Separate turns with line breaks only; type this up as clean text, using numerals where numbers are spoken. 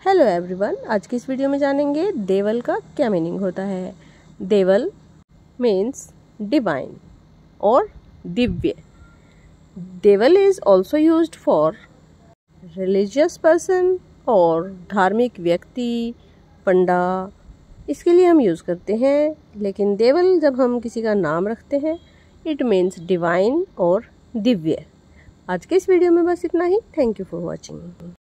Hello everyone, आज की इस वीडियो में जानेंगे देवल का क्या मीनिंग होता है। देवल मीन्स डिवाइन और दिव्य। Deval is also used for religious person और धार्मिक व्यक्ति, पंडा, इसके लिए हम यूज़ करते हैं। लेकिन देवल जब हम किसी का नाम रखते हैं इट मीन्स डिवाइन और दिव्य। आज के इस वीडियो में बस इतना ही। Thank you for watching.